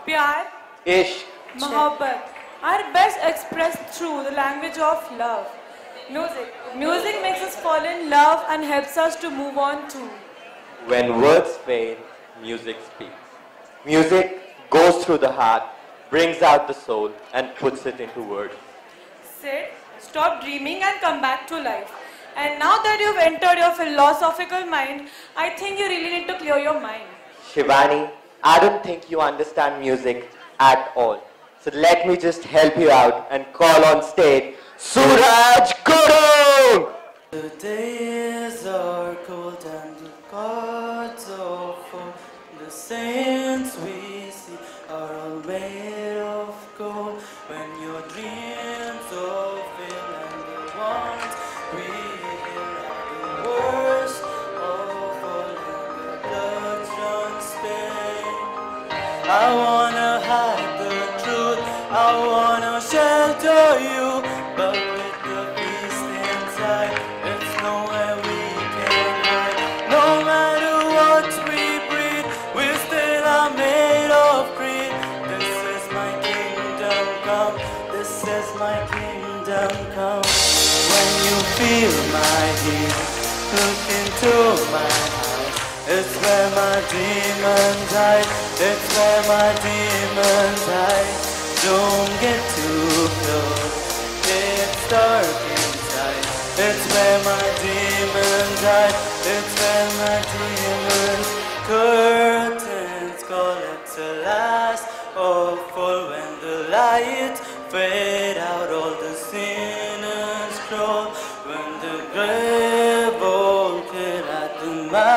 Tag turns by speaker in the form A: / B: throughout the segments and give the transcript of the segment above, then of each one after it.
A: Pyar,
B: Ishq,
A: mohabbat are best expressed through the language of love. Music. Music makes us fall in love and helps us to move on too.
B: when words fail, music speaks. Music goes through the heart, brings out the soul, and puts it into words.
A: Sid, stop dreaming and come back to life. And now that you've entered your philosophical mind, I think you really need to clear your mind.
B: Shivani, I don't think you understand music at all. So let me just help you out and call on stage Suraj Guru!
C: The days are cold and the gods are full. The saints we see are all made of gold. When your dreams are filled and the ones we hear are the worst of all, and the blood runs pain. I wanna hide the truth, I wanna shelter you, but with the beast inside, it's nowhere we can hide. No matter what we breed, we still are made of greed. This is my kingdom come, this is my kingdom come. When you feel my heat, look into my eyes. It's where my demons hide, it's where my demons hide. Don't get too close, it's dark inside. It's where my demons hide, it's where my demons. Curtains collapse alas, awful when the lights fade out, all the sinners crawl. When the grave open at the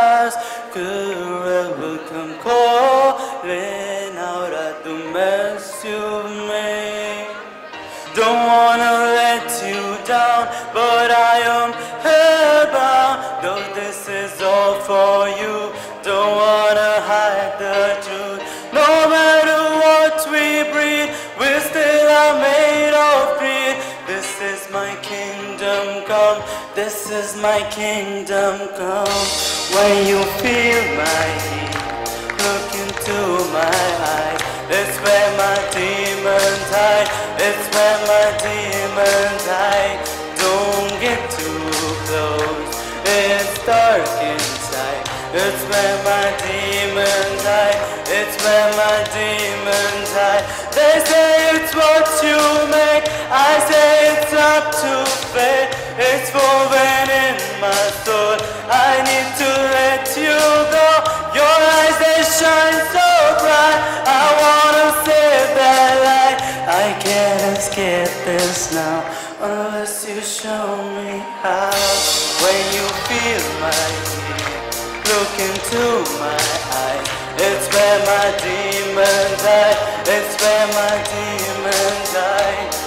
C: masquerade will come calling out at the mess you've made. Don't wanna let you down, but I am hellbound. Though this is all for you, don't wanna hide the truth. No matter what we breed, we still are made of greed. This is my kingdom come, this is my kingdom come. When you feel my heat, look into my eyes. It's where my demons hide, it's where my demons hide. Don't get too close, it's dark inside. It's where my demons hide, it's where my demons hide. They say it's what you make, I say it's up to fate. It's woven in my soul, I need to let you go. Your eyes, they shine so bright, I wanna save that light. I can't escape this now, unless you show me how. When you feel my heat, look into my eyes. It's where my demons hide, it's where my demons hide.